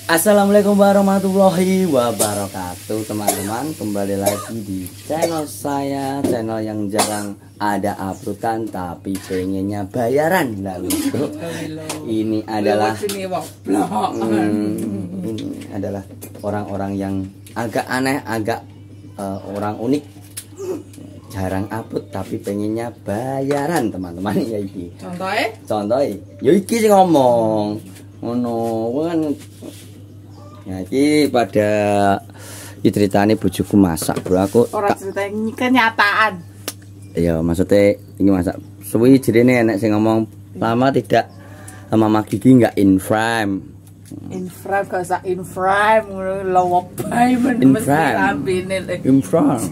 Assalamualaikum warahmatullahi wabarakatuh, teman-teman. Kembali lagi di channel saya, channel yang jarang ada uploadan tapi pengennya bayaran. Lalu ini adalah ini adalah orang-orang yang agak aneh, agak orang unik, jarang upload tapi pengennya bayaran, teman-teman. Ya iki contohnya ya iki sing ngomong ngono kan. Ya iki pada ceritane bojoku masak, bro. Aku ora cerita ini kenyataan. Iya, maksudnya ini masak suwi jerene enek sing ngomong lama tidak Mama Gigi enggak in frame. In frame gak usah in frame, lowo bae men mesti lambene. In frame.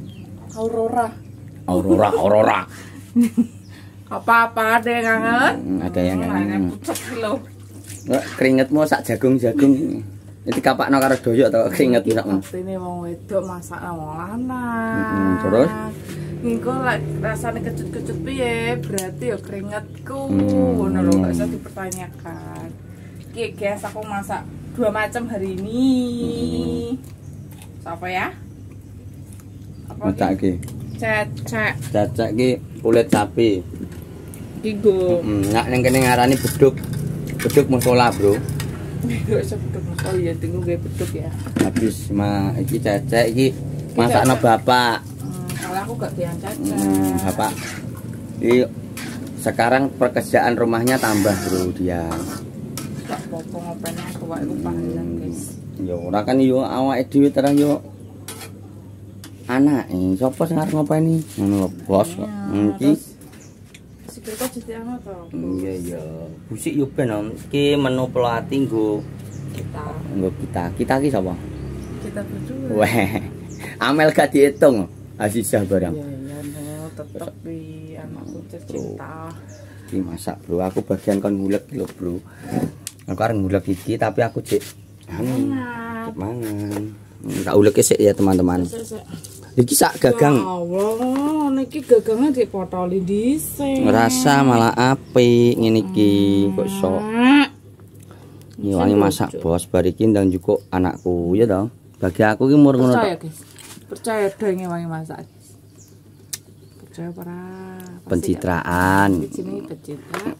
Aurora. Apa-apa ada yang kangen? Ada yang kangen. Pucet lho. Keringetmu sak jagung-jagung. Iki kapakno karo doyok to keringet sakmu. Ini wong wedok masak wong lanang. Terus engko lek rasane kecut-kecut piye? Berarti ya keringetku. Ngono lho, gak usah dipertanyakan. Iki guys, aku masak 2 macam hari ini. Apa ya? Apa masak iki? Cecek iki kulit sapi. Iki go. Nek ning kene ngarani beduk. Beduk musola, bro. Gak usah beduk. Oh iya, tunggu gue beduk ya. Habis iki cecek iki masakno bapak. Kalau aku gak biang cecek. Bapak. Iki sekarang pekerjaan rumahnya tambah, bro, dia. Gak popo ngopeni aku wae ku panggilan, guys. Ya ora kan yo awake dhewe terus yo anake. Sopo sing arep ngopeni? Ngono lho, Bos. Iki kita jadi amat toh. Iya. Busik yo ben iki menu pelatih nggo kita ki sapa? Kita berdua. Weh. Amel gak dihitung Azizah barang. Iya, tetep di anakku tercinta. Iki masak, bro. Aku bagian kon ngulek lho, bro. Aku arep ngulek iki tapi aku cek mangan. Tak uleke sik ya, teman-teman. Iki sak gagang. Allah, niki gagangnya dipotoli dhisik. Rasa malah apik ngene iki kok sok. Iki wangi masak, Bos. Bariki ndang cukup anakku ya toh. Bagi aku ki mur ngono tok. Percaya, guys. Percaya dong wangi masak. Percaya para pencitraan. Di sini pencitraan.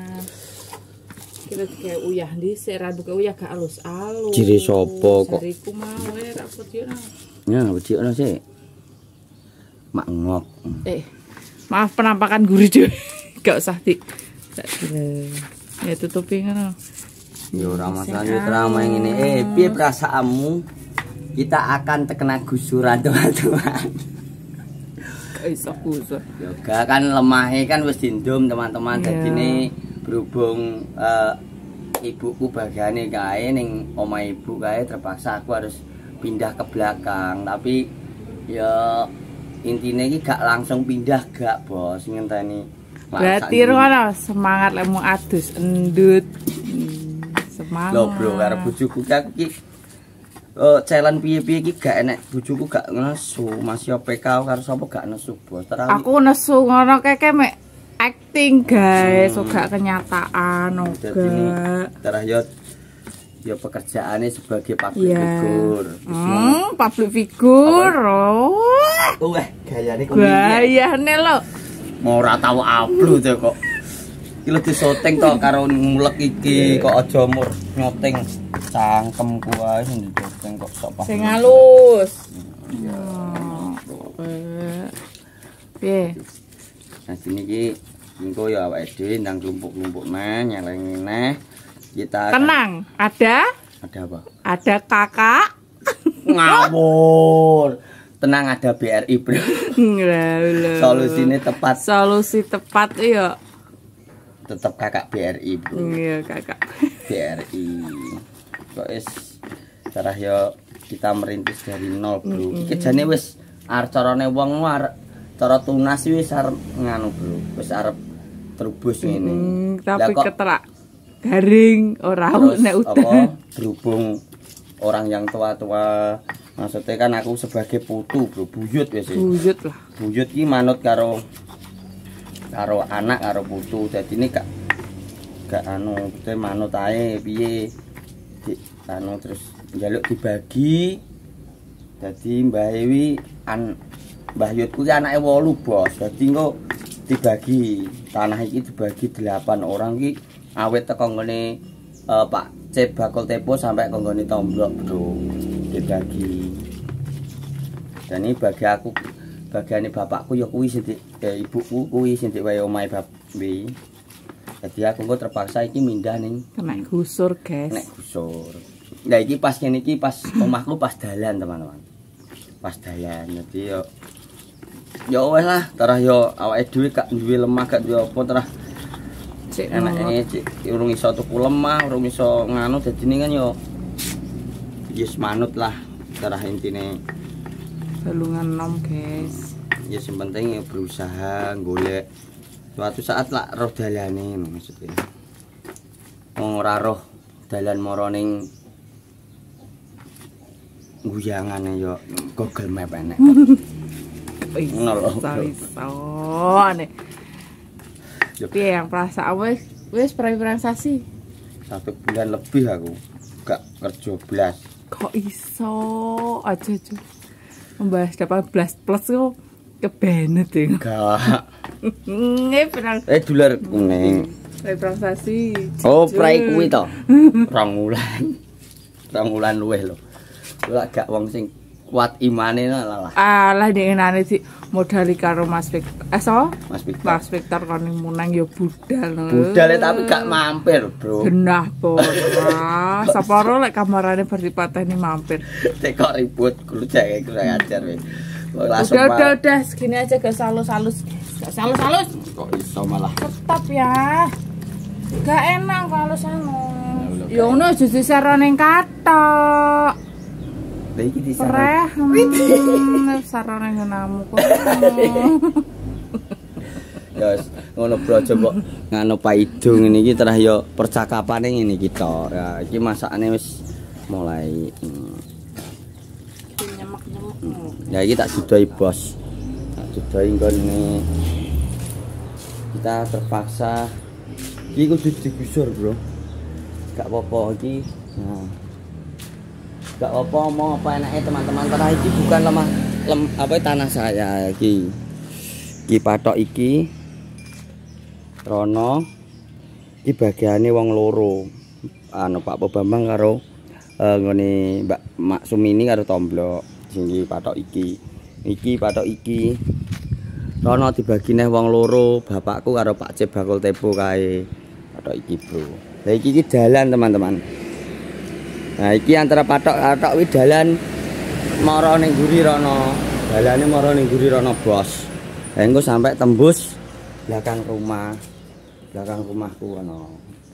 Kita kayak uyah dhisik, ra buka uyah gak alus-alus. Jire sapa kok? Jariku mau ra pedina. Ya, wedikno sik. Mak ngok. Maaf penampakan guru juga. Gak usah di. Ya tutupi ngono. Ya ora masalah drama ngene. Piye perasaanmu? Kita akan terkena gusuran, teman-teman. Gak iso gusur. Yoga kan lemahnya kan wis dindum, teman-teman. Dadine berhubung ibuku bagiane kae ning omah ibu kae terpaksa aku harus pindah ke belakang, tapi ya intinya ini gak langsung pindah gak, Bos, ngenteni. Berarti rono semangat lemu adus endut. Semangat. Loh, bro, karo bojoku aku iki challenge piye-piye iki gak enek, bojoku gak nesu, masih PK karo sapa gak nesu, Bos. Aku nesu ngono keke mek acting, guys, gak kenyataan, oga. Terus ya pekerjaannya sebagai public figure. Public figure. Gayane lho. Mau ora tau upload ya kok. Iki lho disyuting to karo ngulek iki kok aja mur nyoting cangkemku wae sing disyuting kok sok pas. Sing halus. Iya. Piye? Nah, sini iki engko ya awake dhewe ndang klumpuk-klumpuk neh, nyeleng neh. Kita tenang, ada apa? Ada kakak. Ngawur. Tenang, ada BRI, bro. Solusi tepat iya. Tetap kakak BRI, bro. Iya, kakak BRI. Kok cara ya kita merintis dari nol, bro. Iki jane wis arep carane wong arep cara tunas wis arep nganu, bro. Wis arep terubus ngene. Tapi keterak garing ora nek udah berhubung orang yang tua-tua, maksudnya kan aku sebagai putu, bro, buyut wis. Buyut lah. Buyut ki manut karo anak karo putu. Jadi ini gak anu, manut ae piye. anu terus njaluk dibagi. Dadi Mbah Ewi Mbah Yut kuwi anake 8, Bos. Dadi engko dibagi tanah iki dibagi 8 orang iki awet teko nggone Pak Cep bakul tepo sampai ke nggone Tomblok, Bro. Dibagi. Dan ini bagi aku, bagiane bapakku ya kuwi sing ibuku kuwi sing wae omahe Babi. Jadi aku kok terpaksa iki mindah ning kena gusur, guys. Nek gusur. Nah iki pas ngene iki pas omahku pas dalan, teman-teman. Pas dalan. Jadi yo wes lah, terus yo awake dhewe gak duwe lemah, gak duwe apa terus cek enake cek urung iso tuku lemah, urung iso nganu dadine kan yo yes manut lah terus intine balungan nom, guys. Ya sing penting berusaha golek suatu saat lah roh dalane maksudnya. Wong ora roh dalan mara ning guyangane yo Google Map enek. Ngono lho. Sone. Piye yang perasaan wis perang sasi? 1 bulan lebih aku gak kerja blas. Kok iso aja membahas 18 plus kok kebenet ya. Gak. Perang. Dolar kuning. Perang sasi. Oh, prai kuwi to. 2 wulan. 2 wulan luwih lho. Ora gak wong sing kuat imane lah. Alah dengenane sih modali karo Mas Victor. Mas Victor kon munang ya budal. Budale tapi gak mampir, Bro. Genah pora. Saparo lek kamarane bersipatane mampir. Kok ribut kudu jake kurang ajar weh. Udah segini aja gak salus-salus. Gak salus-salus. Kok iso malah. Tetap ya. Gak enak kalau salus. Ya ngono aja disero ning katok. Lah iki disarah. Sarane ngenamu kok. Ya ngono Bro, coba ngano paido ngene iki terus ya percakapane ngene iki to. Ya iki masakane wis mulai ya iki tak didoi, Bos. Tak didoi nggone kita terpaksa iki kudu digusur, Bro. Gak apa-apa iki. Nah. Gak apa mau apa enaknya teman-teman. Karena iki bukan apa tanah saya iki. Iki patok iki Rono iki bagiane wong loro. Anu Pak Bambang karo ngene Mbak Mak Sumini karo Tomblok. Sing patok iki. Iki patok iki. Rono dibagi neh wong loro, bapakku karo Pak Cep bakul tepo kae. Patok iki, Bro. Lah iki dalan, teman-teman. Nah, iki antara patok kuwi dalan mara ning guri rono. Dalane mara ning guri rono, Bos. Lah engko sampai tembus belakang rumah. Belakang rumahku ono.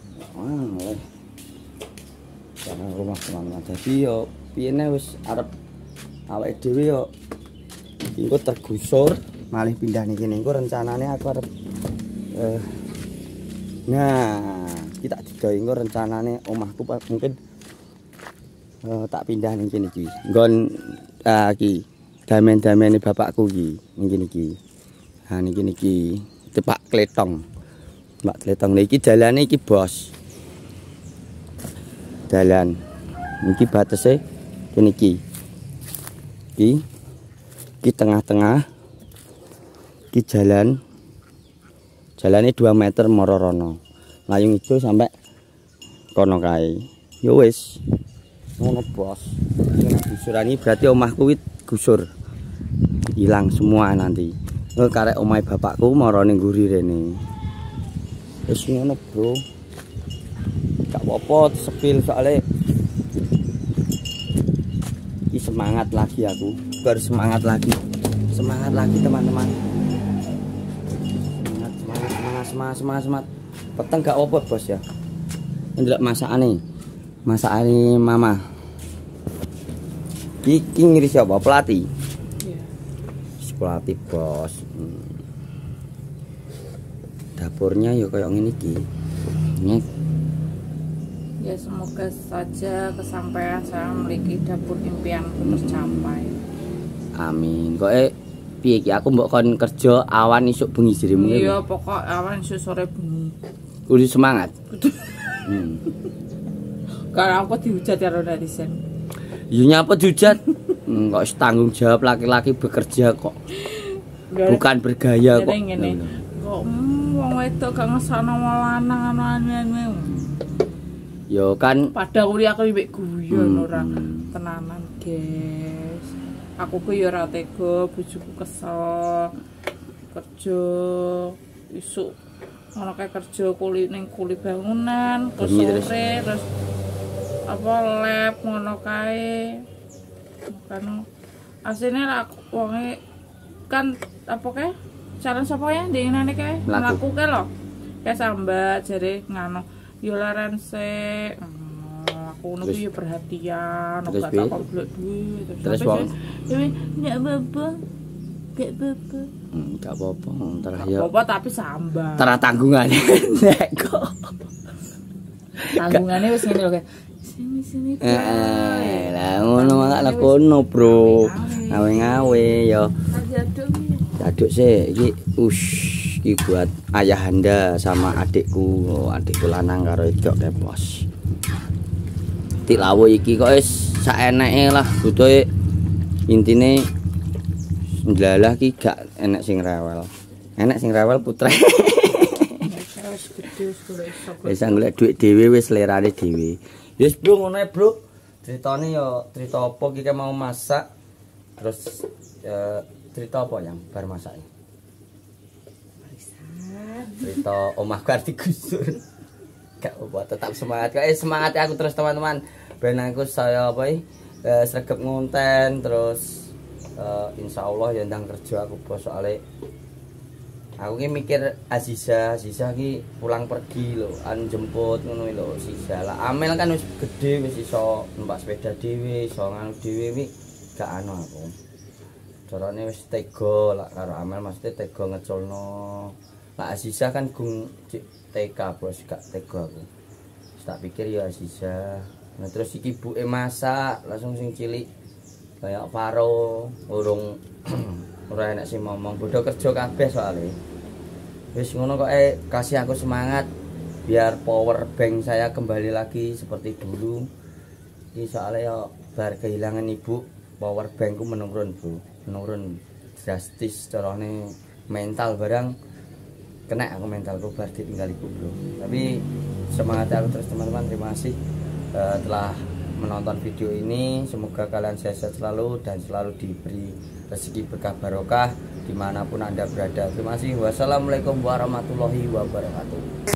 Belakang rumah teman-teman. Jadi yo piyene wis arep awake dhewe yo engko tergusur malih pindah ning kene. Engko rencanane aku arep nah, kita didoi engko rencanane omahku mungkin tak pindah ning kene iki. Nggon iki damen-damene bapakku iki ning kene iki. Ha ning kene iki Pak Kletong. Mbak Kletong iki dalane iki, Bos. Dalan. Iki batese kene iki. Iki tengah-tengah. Iki jalan. Jalane 2 meter mara rono. Layung ijo sampai kono kae. Ya wis. Ngono, Bos. Nek gusurani berarti omahku kuwi gusur. Hilang semua nanti. Nek karek omahe bapakku mara ning guri rene. Wis ngono, Bro. Gak apa-apa sepil soalnya iki semangat lagi aku. Bersemangat lagi. Semangat lagi, teman-teman. Semangat. Peteng gak apa, Bos ya. Ndelok masakane. Masakane Mama. Iki ngiris apa? Pelati. Iya. Pelati, Bos. Dapurnya ya kayak ngene iki. Ya semoga saja kesampaian saya memiliki dapur impian tercapai. Amin. Kok piye iki aku mbok kon kerja awan isuk bengi jerimu. Iya, pokok awan isuk sore bengi. Kudu semangat. Kalau aku dihujat karo netizen. Ya nyapa dihujat? Kok tanggung jawab laki-laki bekerja kok. Bukan bergaya kok. Ngene. Kok wong wedok gak ngesana wong lanang anu-anu. Ya kan Padahal kuliah aku mbek guyon ora tenanan, guys. Aku ku ya ora tega, bojoku kesel. Kerja isuk ngono kae kerja kuli ning kuli bangunan, sore terus apa lab ngono kae. Kan asline aku wonge kan apa kae? Challenge apa ya ndengane kae? Mlaku kae lho. Kae sambat jare ngono. Yo laren sik. Aku ngono kuwi perhatian, ora tak komplek duit. Terus wong ndak apa-apa. Gak apa-apa. Gak apa-apa, entar ya. Apa tapi sambat. Tara tanggungane nek kok. Tanggungane wis ngene lho kae. Sini. Lah ngono malah kono, Bro. Ngawe-ngawe ya. Aduk sih iki iki buat ayahanda sama adikku. Adikku lanang karo edok kepos. Tik lawo iki kok wis saeneke lah, butuhe intine ndalah ki gak enek sing rewel. Enek sing rewel putre. Wis golek dhuwit dhewe wis lerane dhewe. Wis Bro ngono ae Bro. Ceritane ya cerita apa iki mau masak. Terus cerita apa yang bar masak? Cerita omahku arti gusur. Gak apa tetap semangat. Semangat aku terus teman-teman. Ben aku saya apa sregep ngonten terus insya Allah ya ndang kerja aku bos soalnya aku ki mikir Aziza ki pulang pergi lho jemput ngono lho Aziza lah Amel kan wis gede wis iso numpak sepeda dhewe iso nganu dhewe wi gak anu aku carane wis tega lah karo Amel maksudnya tega ngeculno lah Aziza kan gung TK bos gak tega aku tak pikir ya Aziza nah terus iki ibuke masak langsung sing cilik kayak Faro urung ora enak sih ngomong bodoh kerja kabeh soalnya wis ngono kok kasih aku semangat biar power bank saya kembali lagi seperti dulu ini soalnya ya bar kehilangan ibu power bankku menurun drastis carane mental barang kena aku mentalku bar ditinggal ibu Bro tapi semangat aku terus teman-teman terima kasih telah menonton video ini semoga kalian sehat selalu dan selalu diberi rezeki berkah barokah dimanapun Anda berada. Terima kasih. Wassalamualaikum warahmatullahi wabarakatuh.